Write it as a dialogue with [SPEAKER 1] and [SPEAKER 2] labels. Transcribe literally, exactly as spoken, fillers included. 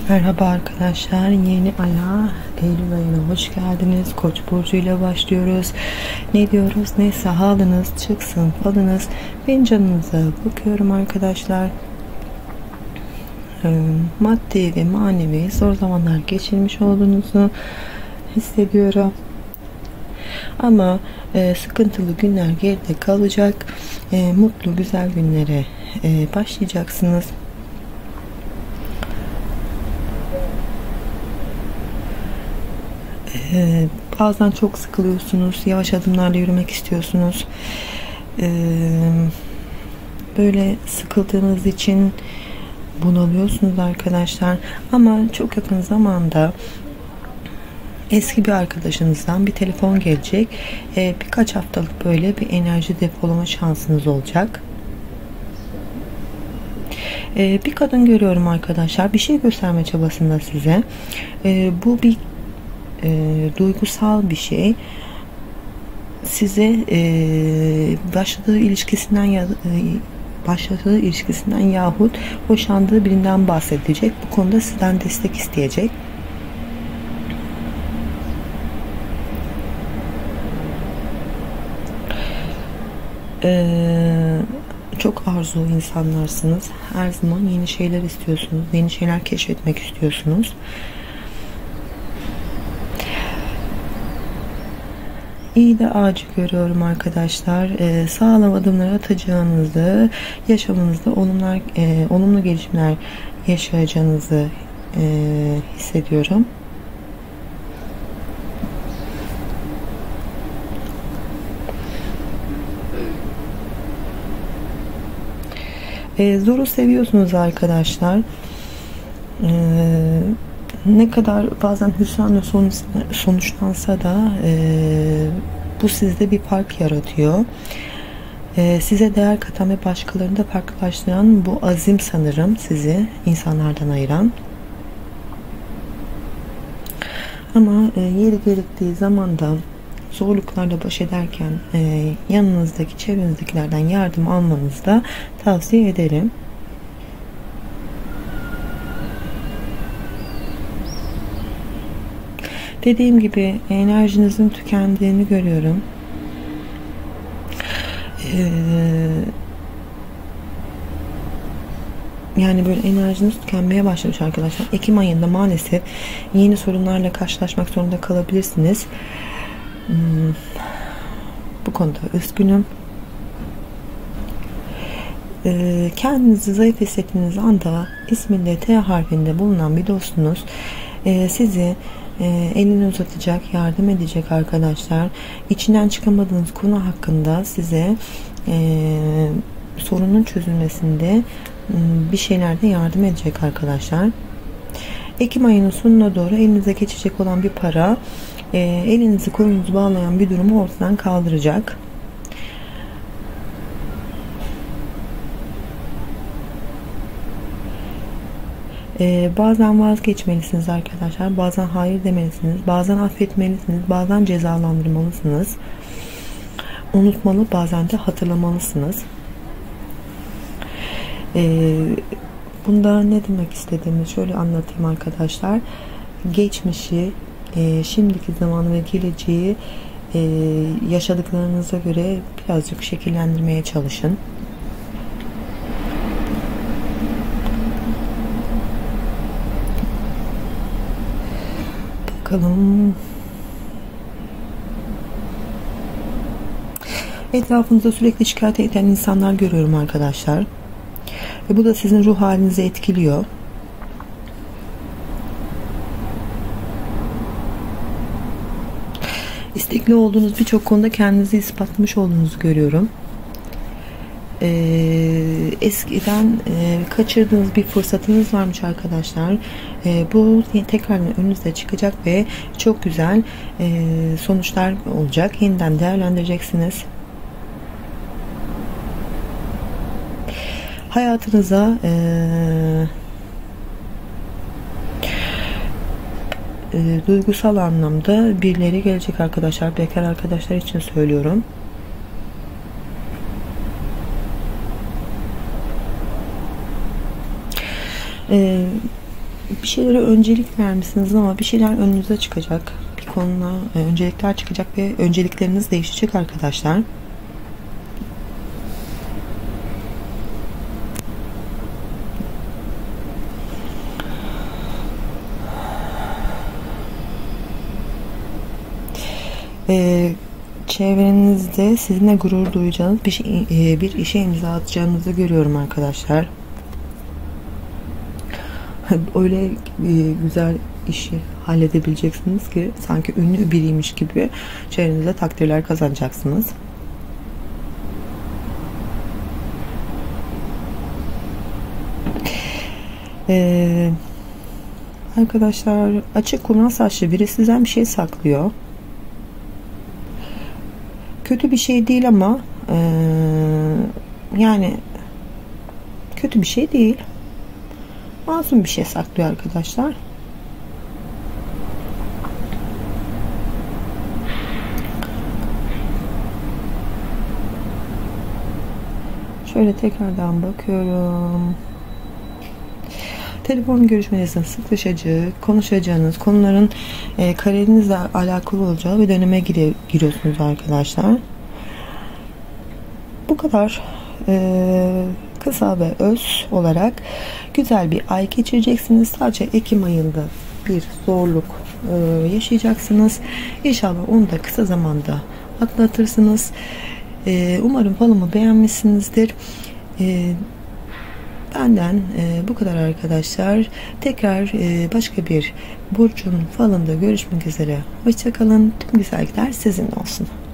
[SPEAKER 1] Merhaba arkadaşlar, yeni aya Eylül ayına hoş geldiniz. Koç burcu ile başlıyoruz. Ne diyoruz? Neyse halınız çıksın falınız. Fincanınıza bakıyorum arkadaşlar. Ee, maddi ve manevi zor zamanlar geçirmiş olduğunuzu hissediyorum. Ama e, sıkıntılı günler geride kalacak. E, mutlu güzel günlere e, başlayacaksınız. Ee, bazen çok sıkılıyorsunuz, yavaş adımlarla yürümek istiyorsunuz. Ee, böyle sıkıldığınız için bunalıyorsunuz arkadaşlar. Ama çok yakın zamanda eski bir arkadaşınızdan bir telefon gelecek. Ee, birkaç haftalık böyle bir enerji depolama şansınız olacak. Ee, bir kadın görüyorum arkadaşlar. Bir şey gösterme çabasında size. Ee, bu bir E, duygusal bir şey. Size e, başladığı ilişkisinden ya e, başladığı ilişkisinden yahut hoşlandığı birinden bahsedecek. Bu konuda sizden destek isteyecek. E, çok arzulu insanlarsınız. Her zaman yeni şeyler istiyorsunuz. Yeni şeyler keşfetmek istiyorsunuz. İyi de ağacı görüyorum arkadaşlar. Ee, sağlam adımlar atacağınızı, yaşamınızda olumlar, e, olumlu gelişimler yaşayacağınızı e, hissediyorum. E, zoru seviyorsunuz arkadaşlar. E, ne kadar bazen hüsranla sonuç, sonuçlansa da e, bu sizde bir fark yaratıyor. E, size değer katan ve başkalarını da farklılaştıran bu azim sanırım sizi insanlardan ayıran. Ama e, yeri gerektiği zamanda zorluklarla baş ederken e, yanınızdaki çevrenizdekilerden yardım almanızı da tavsiye ederim. Dediğim gibi enerjinizin tükendiğini görüyorum. Ee, yani böyle enerjiniz tükenmeye başlamış arkadaşlar. Ekim ayında maalesef yeni sorunlarla karşılaşmak zorunda kalabilirsiniz. Hmm, bu konuda üzgünüm. Ee, kendinizi zayıf hissettiğiniz anda isminde T harfinde bulunan bir dostunuz e, sizi e, elini uzatacak, yardım edecek arkadaşlar. İçinden çıkamadığınız konu hakkında size e, sorunun çözülmesinde bir şeylerde yardım edecek arkadaşlar. Ekim ayının sonuna doğru elinize geçecek olan bir para e, elinizi kolunuzu bağlayan bir durumu ortadan kaldıracak. Ee, bazen vazgeçmelisiniz arkadaşlar. Bazen hayır demelisiniz. Bazen affetmelisiniz. Bazen cezalandırmalısınız. Unutmalı, bazen de hatırlamalısınız. Ee, bunda ne demek istediğimi şöyle anlatayım arkadaşlar. Geçmişi, e, şimdiki zamanı ve geleceği e, yaşadıklarınıza göre birazcık şekillendirmeye çalışın. Bakalım. Etrafınızda sürekli şikayet eden insanlar görüyorum arkadaşlar. Ve bu da sizin ruh halinizi etkiliyor. İstekli olduğunuz birçok konuda kendinizi ispatlamış olduğunuzu görüyorum. Ee, eskiden e, kaçırdığınız bir fırsatınız varmış arkadaşlar. E, bu tekrardan önünüze çıkacak ve çok güzel e, sonuçlar olacak. Yeniden değerlendireceksiniz. Hayatınıza e, e, duygusal anlamda birileri gelecek arkadaşlar. Bekar arkadaşlar için söylüyorum. Ee, bir şeylere öncelik vermişsiniz ama bir şeyler önünüze çıkacak. Bir konuda e, öncelikler çıkacak ve öncelikleriniz değişecek arkadaşlar. Ee, çevrenizde sizinle gurur duyacağınız bir, şey, e, bir işe imza atacağınızı görüyorum arkadaşlar. Öyle e, güzel işi halledebileceksiniz ki sanki ünlü biriymiş gibi çevrenizde takdirler kazanacaksınız. Ee, arkadaşlar, açık kumral saçlı biri sizden bir şey saklıyor. Kötü bir şey değil ama e, yani kötü bir şey değil. Masum bir şey saklıyor arkadaşlar. Şöyle tekrardan bakıyorum. Telefon görüşmenizin sıklaşacağı, konuşacağınız konuların e, kariyerinizle alakalı olacağı bir döneme gire, giriyorsunuz arkadaşlar. Bu kadar e, kısa ve öz olarak güzel bir ay geçireceksiniz. Sadece Ekim ayında bir zorluk e, yaşayacaksınız. İnşallah onu da kısa zamanda atlatırsınız. E, umarım falımı beğenmişsinizdir. E, Benden e, bu kadar arkadaşlar. Tekrar e, başka bir burcun falında görüşmek üzere. Hoşçakalın. Tüm güzellikler sizin olsun.